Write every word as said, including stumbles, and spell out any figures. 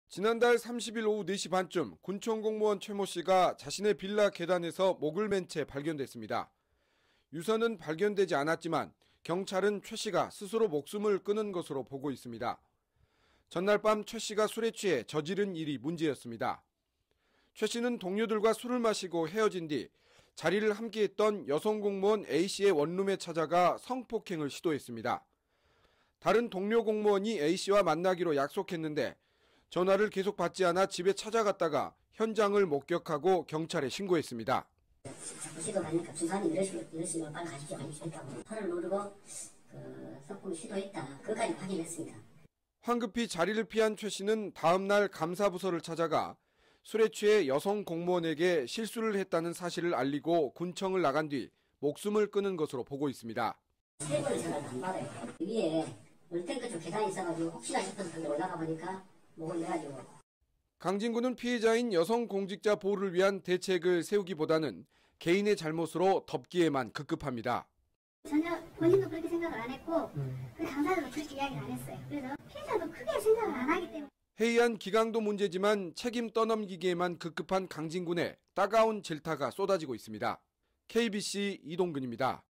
지난달 삼십일 오후 네 시 반쯤 군청 공무원 최모 씨가 자신의 빌라 계단에서 목을 맨 채 발견됐습니다. 유서는 발견되지 않았지만 경찰은 최 씨가 스스로 목숨을 끊은 것으로 보고 있습니다. 전날 밤 최 씨가 술에 취해 저지른 일이 문제였습니다. 최 씨는 동료들과 술을 마시고 헤어진 뒤 자리를 함께했던 여성 공무원 A 씨의 원룸에 찾아가 성폭행을 시도했습니다. 다른 동료 공무원이 A 씨와 만나기로 약속했는데 전화를 계속 받지 않아 집에 찾아갔다가 현장을 목격하고 경찰에 신고했습니다. 자꾸 시도하니까 주사님 이러시면 이러시면 빨리 가십시오. 가십시오. 팔을 누르고 그 성폭을 시도했다. 그것까지 확인했습니다. 황급히 자리를 피한 최 씨는 다음 날 감사부서를 찾아가 술에 취해 여성 공무원에게 실수를 했다는 사실을 알리고 군청을 나간 뒤 목숨을 끊은 것으로 보고 있습니다. 세 번을 전화를 안 받아요. 위에 물탱크 쪽 계단이 있어가지고 혹시나 싶어서 거기 올라가 보니까 목을 내가지고. 강진구는 피해자인 여성 공직자 보호를 위한 대책을 세우기보다는 개인의 잘못으로 덮기에만 급급합니다. 전혀 본인도 그렇게 생각을 안 했고 음. 그 당사자도 그렇게 이야기를 안 했어요. 그래서 피해자도 크게 생각을 안 하기 때문에. 해이한 기강도 문제지만 책임 떠넘기기에만 급급한 강진군의 따가운 질타가 쏟아지고 있습니다. 케이비씨 이동근입니다.